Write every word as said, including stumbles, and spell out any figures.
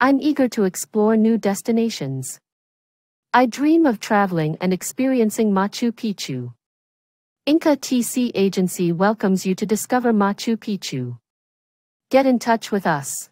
I'm eager to explore new destinations. I dream of traveling and experiencing Machu Picchu. Inka T C Agency welcomes you to discover Machu Picchu. Get in touch with us.